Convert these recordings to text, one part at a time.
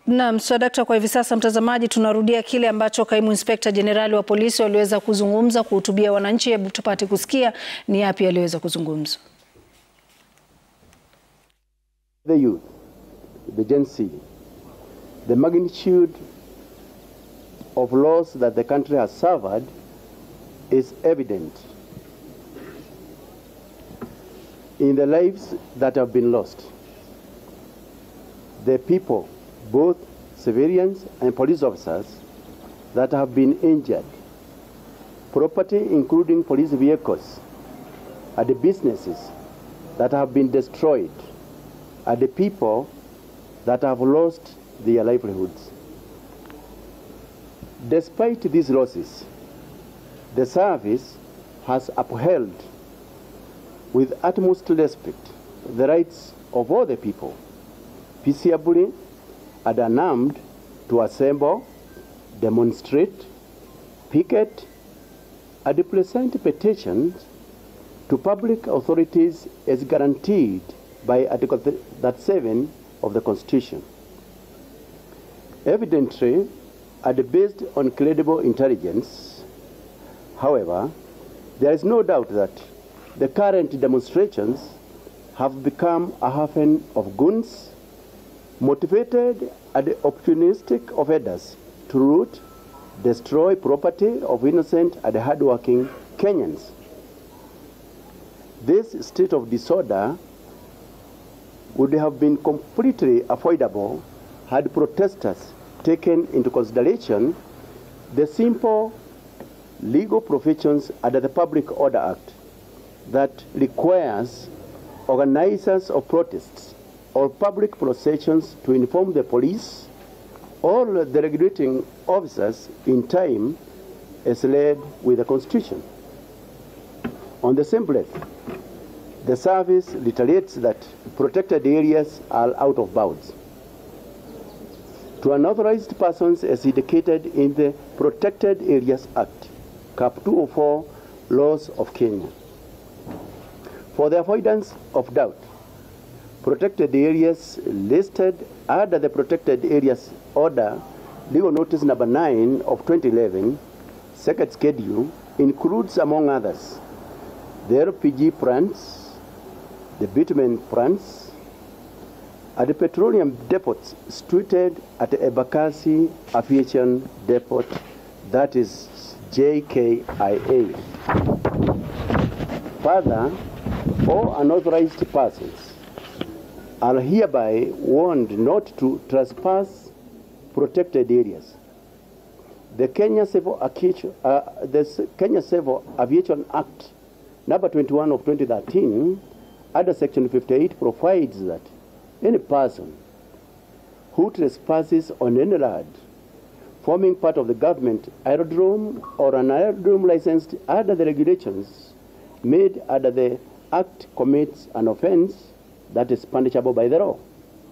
Naam, Swadakta, kwa hivi sasa mtazamaji, tunarudia kile ambacho Kaimu Inspekta Jenerali wa Polisi waliweza kuzungumza kuhutubia wananchi. Hebu tupate kusikia ni yapi aliweza kuzungumza. The youth, the Gen Z, the magnitude of loss that the country has suffered is evident in the lives that have been lost. The people, both civilians and police officers, that have been injured, property including police vehicles, and the businesses that have been destroyed, and the people that have lost their livelihoods. Despite these losses, the service has upheld with utmost respect the rights of all the people, peaceably and unarmed, to assemble, demonstrate, picket, and present petitions to public authorities as guaranteed by Article 37 of the Constitution. Evidently, and based on credible intelligence, however, there is no doubt that the current demonstrations have become a haven of goons, motivated and opportunistic offenders to loot, destroy property of innocent and hardworking Kenyans. This state of disorder would have been completely avoidable had protesters taken into consideration the simple legal provisions under the Public Order Act that requires organizers of protests or public processions to inform the police or the regulating officers in time as laid with the Constitution. On the same breath, the service reiterates that protected areas are out of bounds. To unauthorized persons as indicated in the Protected Areas Act, Cap 204, Laws of Kenya. For the avoidance of doubt, protected areas listed under the Protected Areas Order, Legal Notice Number 9 of 2011, Second Schedule, includes, among others, the LPG plants, the bitumen plants, and the petroleum depots situated at the Embakasi Aviation Depot, that is JKIA. Further, all unauthorized persons are hereby warned not to trespass protected areas. The Kenya Civil Aviation Act number 21 of 2013 under Section 58 provides that any person who trespasses on any land forming part of the government aerodrome or an aerodrome licensed under the regulations made under the Act commits an offense that is punishable by the law.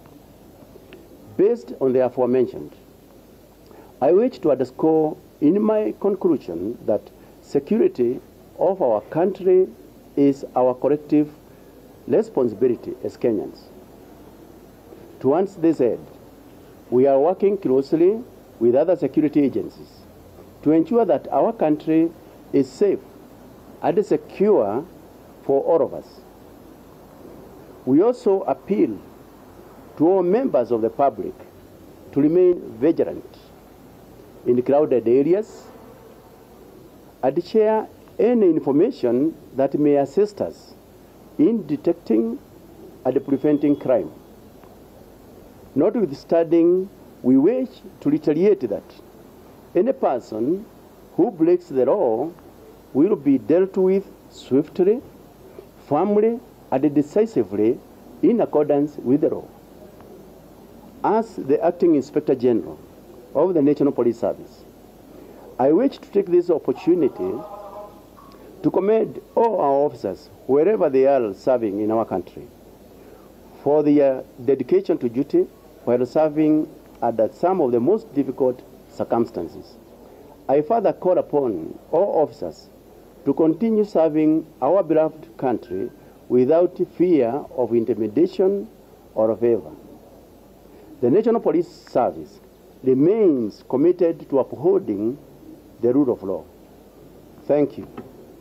Based on the aforementioned, I wish to underscore in my conclusion that security of our country is our collective responsibility as Kenyans. Towards this end, we are working closely with other security agencies to ensure that our country is safe and secure for all of us. We also appeal to all members of the public to remain vigilant in crowded areas and share any information that may assist us in detecting and preventing crime. Notwithstanding, we wish to reiterate that any person who breaks the law will be dealt with swiftly, firmly, and decisively in accordance with the law. As the Acting Inspector General of the National Police Service, I wish to take this opportunity to commend all our officers, wherever they are serving in our country, for their dedication to duty while serving under some of the most difficult circumstances. I further call upon all officers to continue serving our beloved country without fear of intimidation or favor. The National Police Service remains committed to upholding the rule of law. Thank you.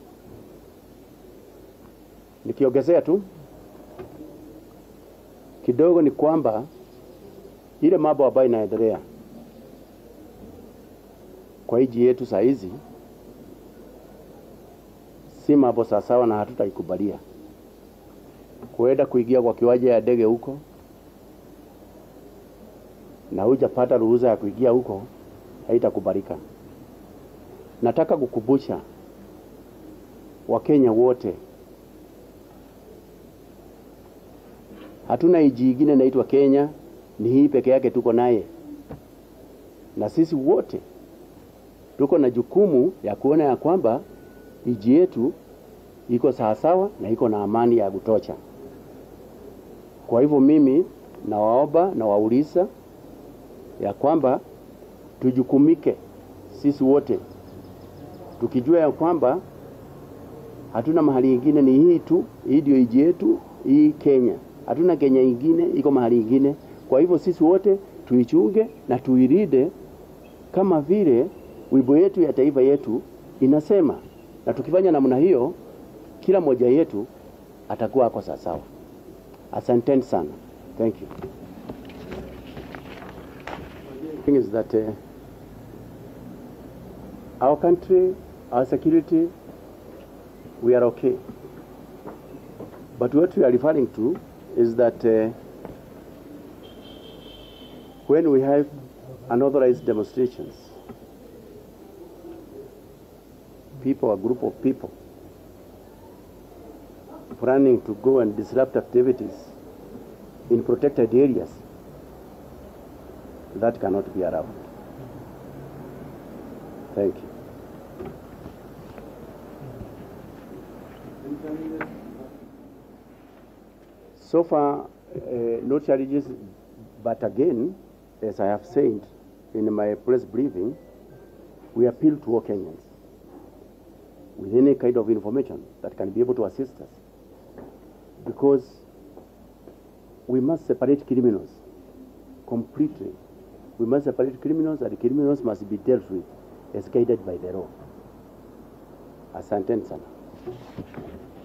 Nikiongezea tu kidogo ni kwamba ile mambo ambayo inaendelea kwa nchi yetu saa hizi si mambo sawa na hatutaikubalia. Kuenda kuingia kwa kiwanja ya ndege huko na hujapata ruhusa ya kuingia huko haitakubalika. Nataka kukumbusha Wakenya wote, hatuna nchi nyingine inaitwa Kenya, ni hii peke yake tuko naye. Na sisi wote tuko na jukumu ya kuona ya kwamba nchi yetu iko sawa na iko na amani ya kutosha. Kwa hivyo mimi nawaomba na wauliza ya kwamba tujukumike sisi wote, tukijua ya kwamba hatuna mahali nyingine, ni hii tu, hii ndio nchi yetu, hii Kenya. Hatuna Kenya nyingine, iko mahali nyingine. Kwa hivyo sisi wote tuichunge na tuiride kama vile wimbo yetu ya taifa yetu inasema. Na tukifanya namna hiyo, kila mmoja yetu atakuwa ako sawa. Asanteni sana. Thank you. The thing is that our country, our security, we are okay. But what we are referring to is that when we have unauthorized demonstrations, people, a group of people, planning to go and disrupt activities in protected areas, that cannot be allowed. Thank you. So far, no charges, but again, as I have said in my press briefing, we appeal to all Kenyans with any kind of information that can be able to assist us, because we must separate criminals completely. We must separate criminals, and criminals must be dealt with as guided by the law. Asante sana.